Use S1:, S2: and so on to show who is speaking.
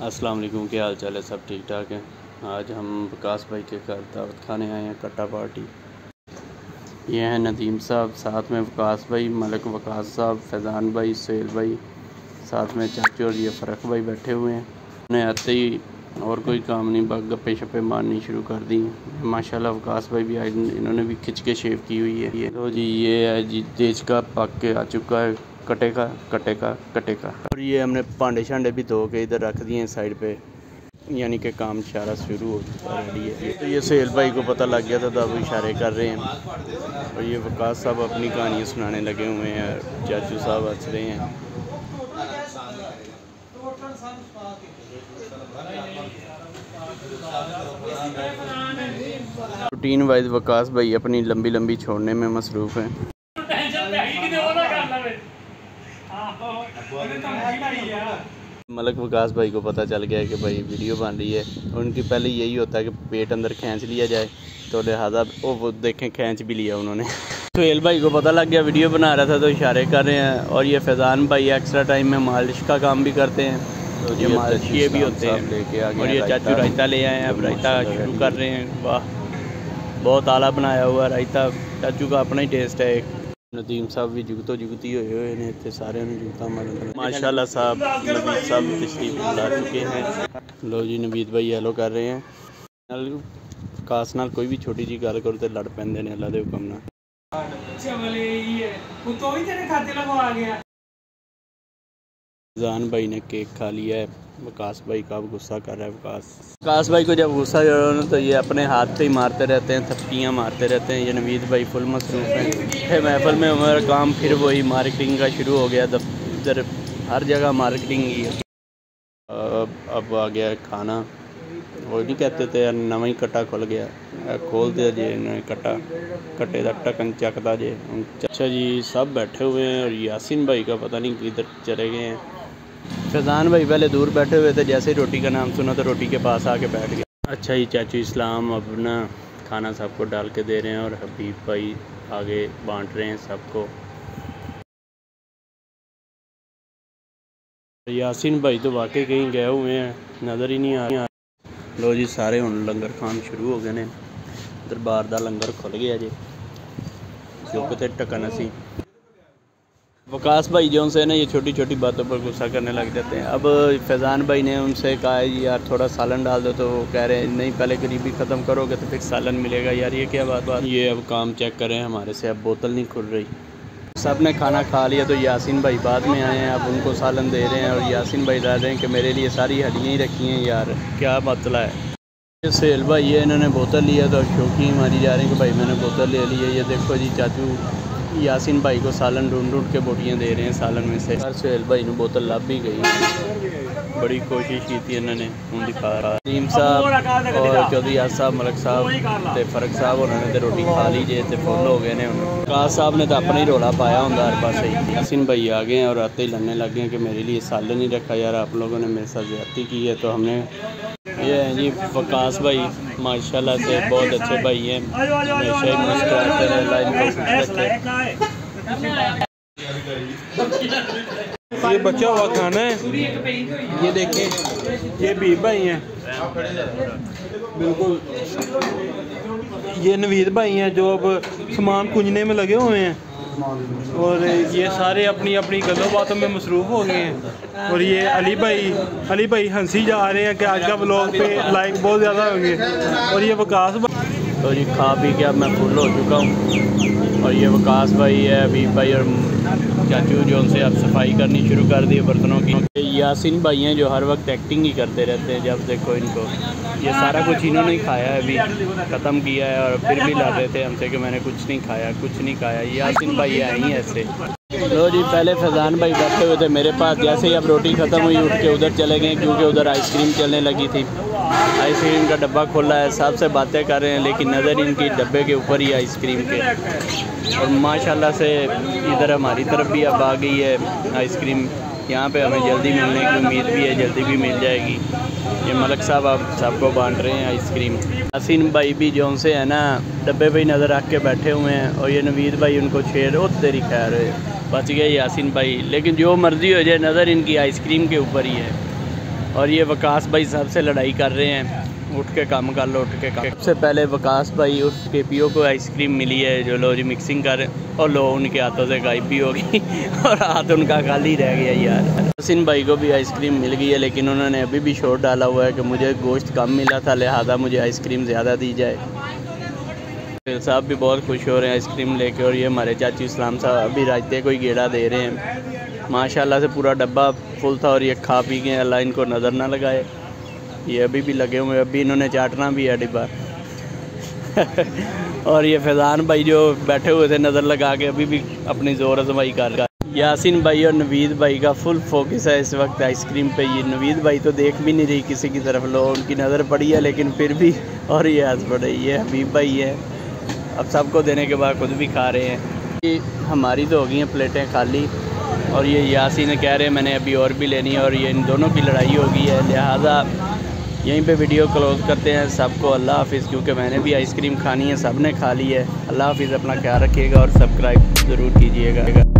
S1: अस्सलाम वालेकुम, क्या हाल चाल है? सब ठीक ठाक हैं। आज हम वकास भाई के घर दावत खाने आए हैं, कट्टा पार्टी। ये हैं नदीम साहब, साथ में वकास भाई, मलिक वकास साहब, फैज़ान भाई, सुहेल भाई, साथ में चाचू और ये फ़रक भाई बैठे हुए हैं। उन्हें आते ही और कोई काम नहीं, बस गप्पे शप्पे मारनी शुरू कर दी। माशाल्लाह वकास भाई भी आए, इन्होंने भी खिंच के शेव की हुई है। तो जी ये है जी देश का पक के आ चुका है कटे का। और ये हमने पांडे शांडे भी धो के इधर रख दिए हैं साइड पे, यानी कि काम इशारा शुरू हो चुका है। तो ये सुहेल भाई को पता लग गया था, तो अब इशारे कर रहे हैं। और ये वकास साहब अपनी कहानियाँ सुनाने लगे हुए हैं, चाचू साहब हंस रहे हैं। रूटीन वाइज वकास भाई अपनी लंबी लंबी छोड़ने में मसरूफ़ हैं। मलिक वकास भाई को पता चल गया है कि भाई वीडियो बन रही है। उनकी पहले यही होता है कि पेट अंदर खींच लिया जाए, तो लिहाजा वो देखें खींच भी लिया उन्होंने। सुहेल भाई को पता लग गया वीडियो बना रहा था, तो इशारे कर रहे हैं। और ये फैज़ान भाई एक्स्ट्रा टाइम में मालिश का काम भी करते हैं, तो ये मालिश ये भी होते हैं लेके आगे। और ये चाचू रायता ले आए हैं, अब रायता शुरू कर रहे हैं। वाह, बहुत आला बनाया हुआ रायता, चाचू का अपना ही टेस्ट है। एक नदीम साहब भी जुगती हुए ने इतने सारे जुगता मारे माशाल्लाह। साहब नबीद साहब तशरीफ ला चुके हैं। लो जी नबीद भाई हेलो कर रहे हैं। कास नाल कोई भी छोटी जी गल करो तो लड़ पैंदे ने, अल्लाह दे हुक्म नाल। फैज़ान भाई ने केक खा लिया है, वकास भाई का गुस्सा कर रहा है। वकास भाई को जब गुस्सा हो तो ये अपने हाथ से ही मारते रहते हैं, थप्पियाँ मारते रहते हैं। ये नवीद भाई फुल मसरूफ़ हैं। महफिल में हमारा काम फिर वही मार्केटिंग का शुरू हो गया। इधर हर जगह मार्केटिंग ही है। अब आ गया खाना। वो नहीं कहते थे नवा ही कट्टा खुल गया, खोल दिया जे इन्होंने कट्टे का ढक्कन चकता जे। अच्छा जी सब बैठे हुए हैं, और यासिन भाई का पता नहीं किधर चले गए हैं। फैज़ान भाई पहले दूर बैठे हुए थे, जैसे ही रोटी का नाम सुना तो रोटी के पास आके बैठ गए। अच्छा जी चाचू इस्लाम अपना खाना सबको डाल के दे रहे हैं, और हबीब भाई आगे बांट रहे हैं सबको। यासिन भाई तो वाकई कहीं गए हुए हैं, नज़र ही नहीं आ रहे। लो जी सारे हुण लंगर खान शुरू हो गए ने। दरबार का लंगर खुल गया जी, चुप ते ढक्कन असी। वकास भाई जो उनसे ना ये छोटी छोटी बातों पर गुस्सा करने लग जाते हैं। अब फैज़ान भाई ने उनसे कहा है यार थोड़ा सालन डाल दो, तो वो कह रहे हैं नहीं पहले गरीबी ख़त्म करोगे तो फिर सालन मिलेगा। यार ये क्या बात। ये अब काम चेक करें हमारे से, अब बोतल नहीं खुल रही। सब ने खाना खा लिया, तो यासिन भाई बाद में आए हैं, अब उनको सालन दे रहे हैं। और यासिन भाई डाल रहे हैं कि मेरे लिए सारी हड्डियाँ ही रखी हैं। यार क्या मसला है। सुहेल भाई ये इन्होंने बोतल लिया, तो शौकी मारी जा रहे हैं कि भाई मैंने बोतल ले ली है। ये देखो जी चाचू यासिन भाई को सालन ढूंढ के बोटियाँ दे रहे हैं सालन में से। सुहेल भाई ने बोतल लब भी गई, बड़ी कोशिश की थी इन्होंने। नदीम साहब और चौधरी याद साहब, मलिक साहब ते फ़रक साहब उन्होंने तो रोटी खा ली जे, ते फुल हो गए ने। वकास साहब ने तो अपना ही रौला पाया होंगे हर पास ही। यासिन भाई आ गए हैं और आते ही लड़ने लग गए कि मेरे लिए सालन नहीं रखा, यार आप लोगों ने मेरे साथ ज़्यादती की है। तो हमने ये है जी वकास भाई माशाल्लाह से बहुत अच्छे भाई हैं, हमेशा ही मुस्कुराते रहे,
S2: ये बचा हुआ खाना है, ये देखें, ये बीब भाई हैं बिल्कुल। ये नवीद भाई हैं जो अब सामान कुंजने में लगे हुए हैं, और ये सारे अपनी अपनी गलों बातों में मसरूफ़ हो गए हैं। और ये अली भाई हंसी जा रहे हैं कि आज का व्लॉग पे लाइक बहुत ज़्यादा होंगे। और ये वकास भाई
S1: तो जी खा पी के अब मैं फुल हो चुका हूँ। और ये वकास भाई है, हबीब भाई और चाचू जो उनसे अब सफाई करनी शुरू कर दी बर्तनों की। यासिन भाई हैं जो हर वक्त एक्टिंग ही करते रहते हैं। जब देखो इनको ये सारा कुछ इन्होंने ही खाया है, अभी ख़त्म किया है, और फिर भी लड़ रहे थे हमसे कि मैंने कुछ नहीं खाया। यासिन भाई है ही ऐसे। लो जी पहले फैज़ान भाई बैठे हुए थे मेरे पास, जैसे ही अब रोटी ख़त्म हुई उठ के उधर चले गए, क्योंकि उधर आइसक्रीम चलने लगी थी। आइसक्रीम का डब्बा खोला है, सबसे बातें कर रहे हैं, लेकिन नज़र इनकी डब्बे के ऊपर ही आइसक्रीम के। और माशाल्लाह से इधर हमारी तरफ भी अब आ गई है आइसक्रीम। यहाँ पे हमें जल्दी मिलने की उम्मीद भी है, जल्दी भी मिल जाएगी। ये मलिक साहब आप सबको बांट रहे हैं आइसक्रीम। यासिन भाई भी जो से है ना डब्बे पे ही नज़र रख के बैठे हुए हैं, और ये नवीद भाई उनको छेड़ ओ तेरी खैर बच गए यासिन भाई। लेकिन जो मर्ज़ी हो जाए नज़र इनकी आइसक्रीम के ऊपर ही है। और ये वकास भाई सबसे लड़ाई कर रहे हैं, उठ के काम कर लो, उठ के काम। सबसे पहले वकास भाई उस केपीओ को आइसक्रीम मिली है जो लो जी मिक्सिंग कर, और लो उनके हाथों से गायब भी होगी और हाथ उनका खाली रह गया यार। हसीन भाई को भी आइसक्रीम मिल गई है, लेकिन उन्होंने अभी भी शोर डाला हुआ है कि मुझे गोश्त कम मिला था, लिहाजा मुझे आइसक्रीम ज़्यादा दी जाए। फिर साहब भी बहुत खुश हो रहे हैं आइसक्रीम लेके, और ये हमारे चाची इस्लाम साहब अभी रायते को ही गेड़ा दे रहे हैं। माशाल्लाह से पूरा डब्बा फुल था और ये खा पी गए, अल्लाह इनको नज़र ना लगाए। ये अभी भी लगे हुए, अभी इन्होंने चाटना भी है डिब्बा और ये फैज़ान भाई जो बैठे हुए थे नज़र लगा के अभी भी अपनी ज़ोर आजमाई कर रहा है। यासिन भाई और नवीद भाई का फुल फोकस है इस वक्त आइसक्रीम पे। ये नवीद भाई तो देख भी नहीं रही किसी की तरफ, लो उनकी नज़र पड़ी है लेकिन फिर भी, और ये हंस पड़े। ये हबीब भाई है, अब सबको देने के बाद खुद भी खा रहे हैं। ये हमारी तो हो गई हैं प्लेटें खाली, और ये यासीन कह रहे हैं मैंने अभी और भी लेनी है, और ये इन दोनों की लड़ाई हो गई है। लिहाजा यहीं पे वीडियो क्लोज़ करते हैं। सबको अल्लाह हाफिज़, क्योंकि मैंने भी आइसक्रीम खानी है, सब ने खा ली है। अल्लाह हाफिज़, अपना ख्याल रखिएगा और सब्सक्राइब ज़रूर कीजिएगा।